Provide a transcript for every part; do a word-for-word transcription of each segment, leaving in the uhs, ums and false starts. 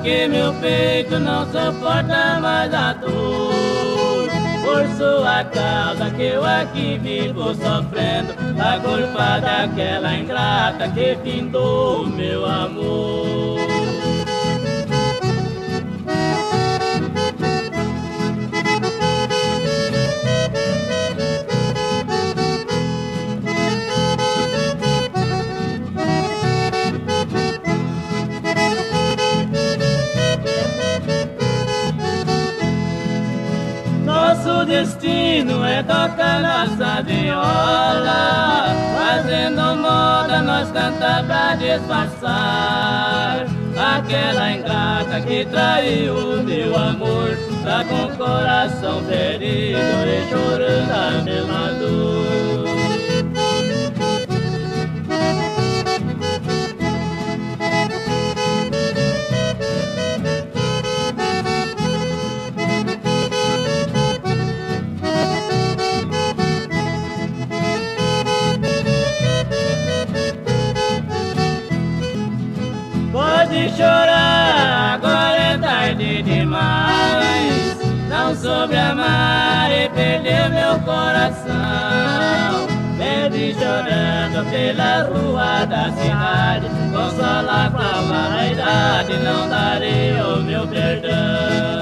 que meu peito não suporta mais a dor. Por sua causa que eu aqui vivo sofrendo, a culpa daquela ingrata que findou meu amor. Nosso destino é tocar nossa viola, fazendo moda nós cantar pra disfarçar aquela ingrata que traiu meu amor. Tá com o coração ferido e chorando a mesma dor. Pode chorar, agora é tarde demais. Não soube amar e perder meu coração. Bebe chorando pela rua da cidade, consola com a vaidade, não darei o meu perdão.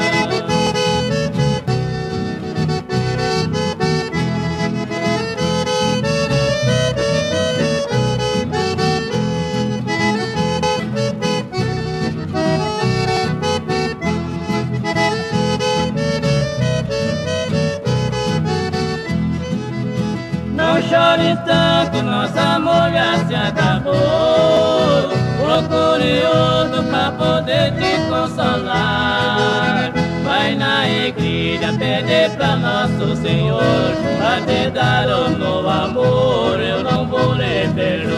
Não chore tanto, nosso amor já se acabou. Procure outro pra poder te consolar. Vai na igreja pedir pra nosso Senhor, pra te dar um novo amor, eu não vou lhe perdoar.